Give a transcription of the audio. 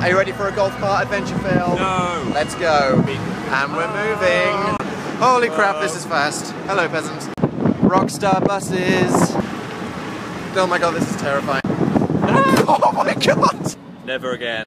Are you ready for a golf cart adventure, Phil? No. Let's go. And we're moving. Holy crap, this is fast. Hello, peasant. Rockstar buses. Oh my god, this is terrifying. Oh my god! Never again.